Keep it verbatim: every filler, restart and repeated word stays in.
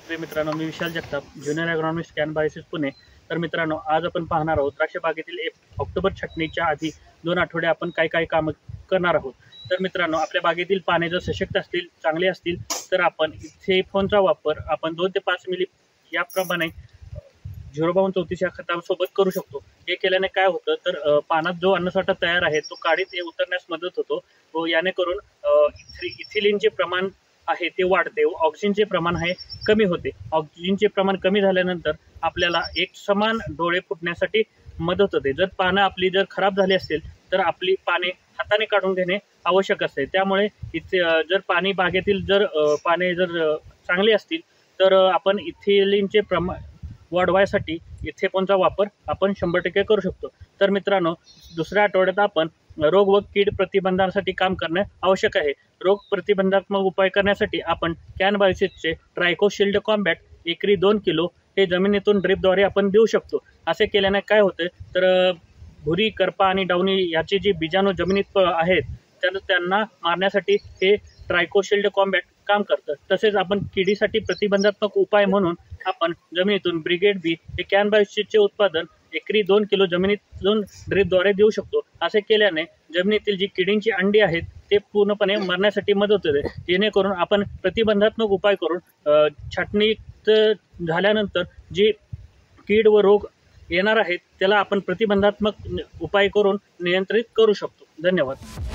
शेतकरी मित्रांनो, मी Vishal Jagtap, junior agronomist Kan Biosys Pune. तर मित्रांनो, आज आपण पाहणार आहोत द्राक्ष बागेतील एक ऑक्टोबर छाटणीच्या आधी दोन आठवडे आपण काय काय कामं करणार आहोत। तर मित्रांनो, आपल्या बागेतील पाने जर सशक्त असतील, चांगले असतील, तर आपण इथे फोनचा वापर आपण दोन ते पाच मिली याप्रमाणे झिरो बावन चौतीस या खतासोबत करू शकतो। हे केल्याने काय होतं, तर पानात जो अन्नसाठा तयार आहे तो काडीत उतरण्यास मदत होतो व याने करून इथिलीनचे प्रमाण आहे ते वाढते व ऑक्सिजनचे प्रमाण आहे कमी होते। ऑक्सिजनचे प्रमाण कमी झाल्यानंतर आपल्याला एक समान डोळे फुटण्यासाठी मदत होते। जर पानं आपली जर खराब झाली असतील तर आपली पाने हाताने काढून घेणे आवश्यक असते। त्यामुळे इथे जर पाणी बागेतील जर पाने जर चांगले असतील तर आपण इथिलीनचे प्रमाण वाढवायसाठी इथेपॉनचा वापर आपण शंभर टक्के करू शकतो। तर मित्रांनो, दुसऱ्या आठवड्यात आपण रोग व कीड प्रतिबंधासाठी काम करणे आवश्यक आहे। रोग प्रतिबंधात्मक उपाय करण्यासाठी आपण कॅन बायोसिसचे ट्रायकोशिल्ड कॉम्बॅट एकरी दोन किलो हे जमिनीतून ड्रिपद्वारे आपण देऊ शकतो। असे केल्याने काय होते, तर भुरी, करपा आणि डाउनी याचे जे बीजाणू जमिनीत आहेत तर त्यांना मारण्यासाठी हे ट्रायकोशिल्ड कॉम्बॅट काम करतं। तसेच आपण किडीसाठी प्रतिबंधात्मक उपाय म्हणून आपण जमिनीतून ब्रिगेड बी हे कॅन बायोसिसचे उत्पादन एकरी दोन किलो जमिनीतून ड्रिपद्वारे देऊ शकतो। असे केल्याने जमिनीतील जी किडींची अंडी आहेत ते पूर्णपणे मरण्यासाठी मदत होते, जेणेकरून आपण प्रतिबंधात्मक उपाय करून छाटणी झाल्यानंतर जी कीड व रोग येणार आहेत त्याला आपण प्रतिबंधात्मक उपाय करून नियंत्रित करू शकतो। धन्यवाद।